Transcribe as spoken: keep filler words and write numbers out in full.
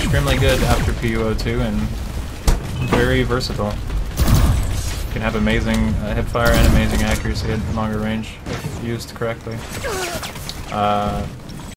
extremely good after P U O two and very versatile. Can have amazing uh, hipfire and amazing accuracy at longer range if used correctly. Uh,